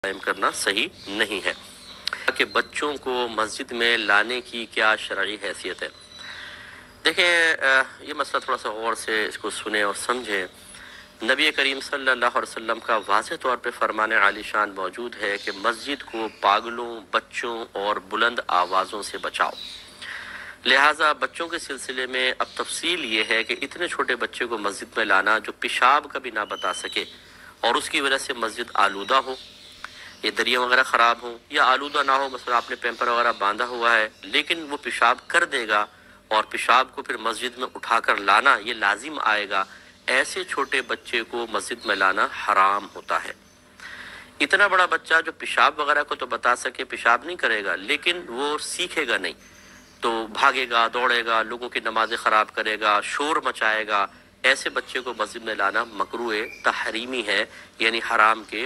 قائم کرنا صحیح نہیں ہے کہ بچوں کو مسجد میں لانے کی کیا شرعی حیثیت ہے۔ دیکھیں یہ مسئلہ تھوڑا سا غور سے اس کو سنیں اور سمجھیں۔ نبی کریم صلی اللہ علیہ وسلم کا واضح طور پہ فرمان عالی شان موجود ہے کہ مسجد کو پاگلوں، بچوں اور بلند آوازوں سے بچاؤ۔ لہٰذا بچوں کے سلسلے میں اب تفصیل یہ ہے کہ اتنے چھوٹے بچے کو مسجد میں لانا جو پیشاب کا بھی نہ بتا سکے اور اس کی وجہ سے مسجد آلودہ ہو، یہ دریا وغیرہ خراب ہو یا آلودہ نہ ہو، مثلا آپ نے پیمپر وغیرہ باندھا ہوا ہے لیکن وہ پیشاب کر دے گا اور پیشاب کو پھر مسجد میں اٹھا کر لانا یہ لازم آئے گا، ایسے چھوٹے بچے کو مسجد میں لانا حرام ہوتا ہے۔ اتنا بڑا بچہ جو پیشاب وغیرہ کو تو بتا سکے، پیشاب نہیں کرے گا لیکن وہ سیکھے گا نہیں، تو بھاگے گا، دوڑے گا، لوگوں کی نمازیں خراب کرے گا، شور مچائے گا، ایسے بچے کو مسجد میں لانا مکروہ تحریمی ہے، یعنی حرام کے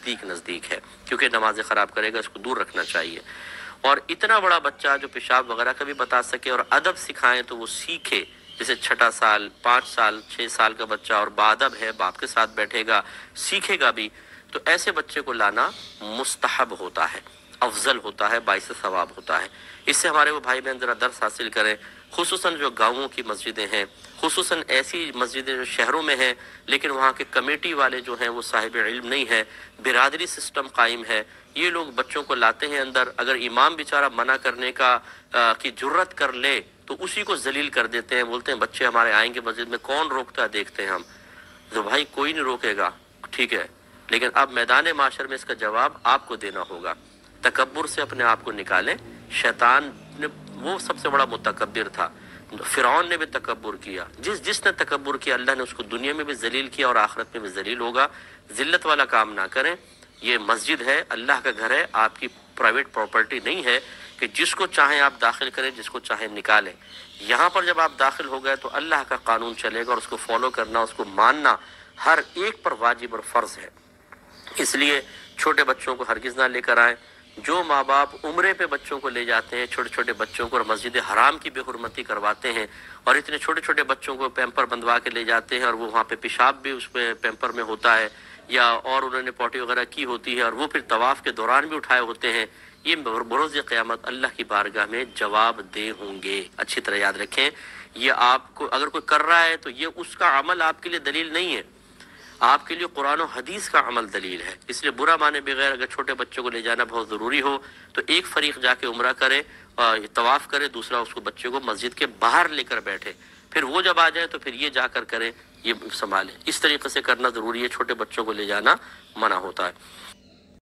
نزدیک ہے، کیونکہ نمازیں خراب کرے گا، اس کو دور رکھنا چاہیے۔ اور اتنا بڑا بچہ جو پیشاب وغیرہ کا بھی بتا سکے اور ادب سکھائیں تو وہ سیکھے، جیسے 6 سال، 5 سال، 6 سال کا بچہ اور باادب ہے، باپ کے ساتھ بیٹھے گا، سیکھے گا بھی، تو ایسے بچے کو لانا مستحب ہوتا ہے، افضل ہوتا ہے، باعث ثواب ہوتا ہے۔ اس سے ہمارے وہ بھائی بہن ذرا درس حاصل کریں، خصوصاً جو گاؤں کی مسجدیں ہیں، خصوصاً ایسی مسجدیں جو شہروں میں ہیں لیکن وہاں کے کمیٹی والے جو ہیں وہ صاحب علم نہیں ہیں، برادری سسٹم قائم ہے، یہ لوگ بچوں کو لاتے ہیں اندر، اگر امام بیچارہ منع کرنے کی جرت کر لے تو اسی کو ذلیل کر دیتے ہیں، بولتے ہیں بچے ہمارے آئیں گے مسجد میں، کون روکتا ہے دیکھتے ہیں ہم، تو بھائی کوئی نہیں روکے گا، ٹھیک ہے، لیکن اب میدان معاشر میں اس کا جواب آپ کو دینا ہوگا۔ تکبر سے اپنے آپ کو نکالیں۔ شیطان نے، وہ سب سے بڑا متکبر تھا، فرعون نے بھی تکبر کیا، جس نے تکبر کیا اللہ نے اس کو دنیا میں بھی ذلیل کیا اور آخرت میں بھی ذلیل ہوگا۔ ذلت والا کام نہ کریں، یہ مسجد ہے، اللہ کا گھر ہے، آپ کی پرائیویٹ پراپرٹی نہیں ہے کہ جس کو چاہیں آپ داخل کریں، جس کو چاہیں نکالیں۔ یہاں پر جب آپ داخل ہو گئے تو اللہ کا قانون چلے گا اور اس کو فالو کرنا، اس کو ماننا ہر ایک پر واجب اور فرض ہے۔ اس لیے چھوٹے بچوں کو ہرگز نہ لے کر آئیں۔ جو ماں باپ عمرے پہ بچوں کو لے جاتے ہیں، چھوٹے چھوٹے بچوں کو، اور مسجد حرام کی بے حرمتی کرواتے ہیں اور اتنے چھوٹے چھوٹے بچوں کو پیمپر بندھوا کے لے جاتے ہیں اور وہ وہاں پہ پیشاب بھی اس پہ پیمپر میں ہوتا ہے یا اور انہوں نے پوٹی وغیرہ کی ہوتی ہے اور وہ پھر طواف کے دوران بھی اٹھائے ہوتے ہیں، یہ بروز قیامت اللہ کی بارگاہ میں جواب دہ ہوں گے۔ اچھی طرح یاد رکھیں، یہ آپ کو اگر کوئی کر رہا ہے تو یہ اس کا عمل آپ کے لیے دلیل نہیں ہے، آپ کے لیے قرآن و حدیث کا عمل دلیل ہے۔ اس لیے برا مانے بغیر اگر چھوٹے بچوں کو لے جانا بہت ضروری ہو تو ایک فریق جا کے عمرہ کرے، طواف کرے، دوسرا اس کو بچے کو مسجد کے باہر لے کر بیٹھے، پھر وہ جب آ جائے تو پھر یہ جا کر کرے، یہ سنبھالے۔ اس طریقے سے کرنا ضروری ہے، چھوٹے بچوں کو لے جانا منع ہوتا ہے۔